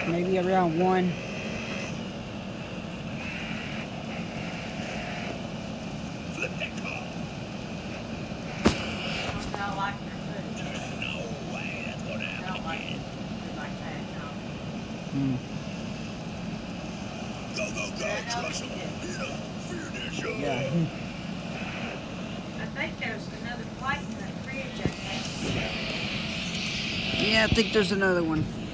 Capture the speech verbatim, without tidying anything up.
maybe around one. Flip that car. I like their food. There's no way that's gonna I happen don't like again. food like that, no. Hmm. Go, go, go, Yeah, I know trust you them. did. Get up. Finish up. Yeah. I think there's another flight in that bridge, I think. Yeah, I think there's another one.